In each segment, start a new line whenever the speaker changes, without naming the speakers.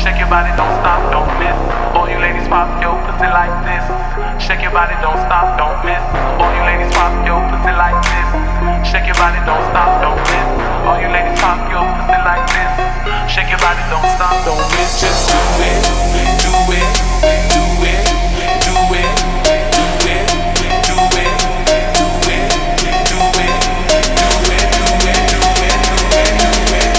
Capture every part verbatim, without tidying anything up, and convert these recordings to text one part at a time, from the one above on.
Shake your body, don't stop, don't miss. All you ladies pop your pussy like this. Shake your body, don't stop, don't miss. All you ladies pop your pussy like this. Shake your body, don't stop, don't miss. All you ladies pop your pussy like this. Shake your body, don't stop, don't miss. Just do it, do it, do it, do it, do it, do it, do it, do it, do it, do it, do it, do it, do it.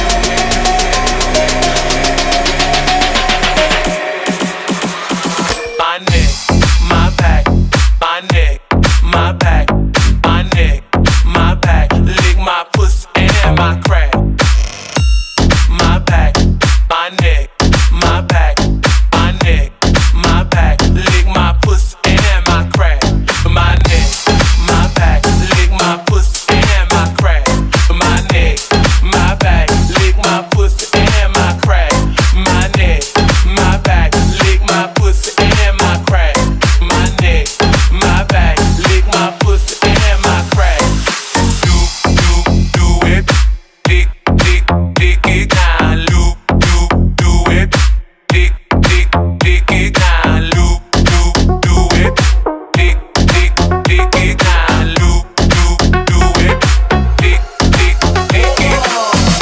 My neck, my back, my neck, my back, my neck, my back, lick my pussy and my crack. My back, my neck, my back, my neck, my back, lick my pussy and my crack. My neck, my back, lick my pussy and my crack. My neck, my back, lick my pussy and my crack. My neck, my back, lick my pussy and my crack. My neck, my back, lick my pussy and my crack. Do, do, do it, dick, dick, dick it down. Loop, do, do it, dick, dick, dick it down. Loop, do, do it, dick, dick, dick it down. Loop, do, do it, dick, dick, dick it down.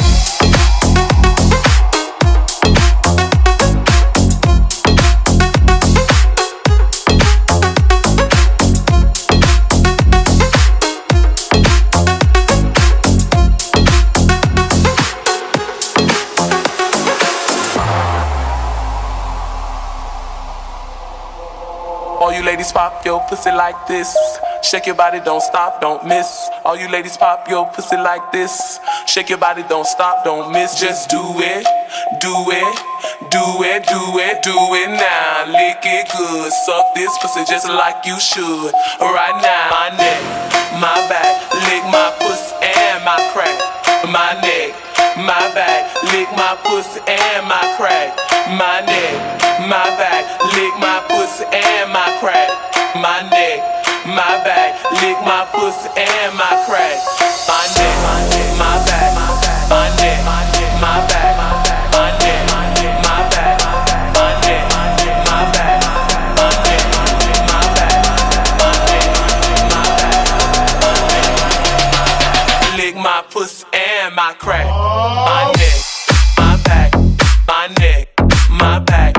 All you ladies pop your pussy like this. Shake your body, don't stop, don't miss. All you ladies pop your pussy like this. Shake your body, don't stop, don't miss. Just do it, do it, do it, do it, do it now. Lick it good, suck this pussy just like you should. Right now, my neck, my back, lick my pussy and my crack. My neck, my back, lick my pussy and my crack. My neck, my back, lick my pussy and my crack. My neck, my back, lick my pussy and my crack. My neck, my back, my neck, my back, my neck, my back, my neck, my back, my neck, my back, my neck, my back, my neck. Lick my pussy and my crack. My neck, my back, my neck, my back,